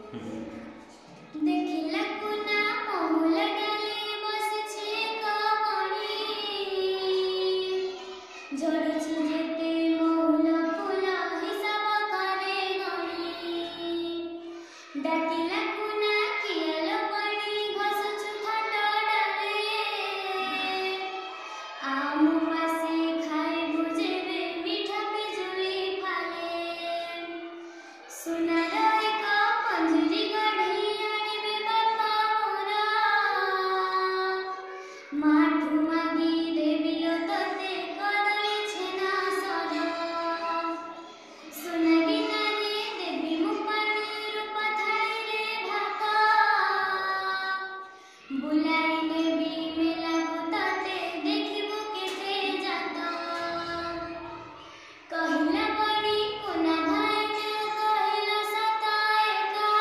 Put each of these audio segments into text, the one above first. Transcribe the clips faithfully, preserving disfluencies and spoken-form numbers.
देखिला कुना महुला डाली बसछे कमणी झड़ुछि जेते महुला फूल हिसाब करे गणी डाकिला कुना कियालो पड़ी घसुछु खट डाले आमु पासे खाए बुझेबे मीठा पिजुली फाले सुनार एक पंजुरी गढ़ी आनिबे बापा मोरा माठू मागी देबिलो तते कदली छेना सर सुना गिनारे देबी मु पानी रूप थाली रे भात बुलाई देबी मेला तते देखिबु केते जात कहिला पड़ी कोना भाइना कहिला सत एका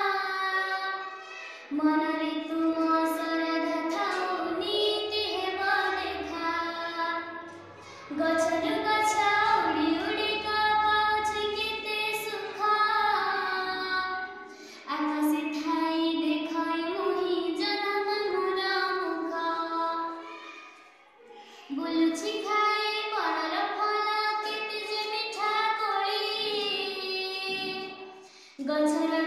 मनरे तुम सरधा थाउ नीति हेब देखा गछरु गछ उड़ी उड़ी पाउछि केते सुख आकाशे थाई देखै मुहि जनम मोर मुख बुलुछि खाए बरर फल केते जे मिठा कोली गछर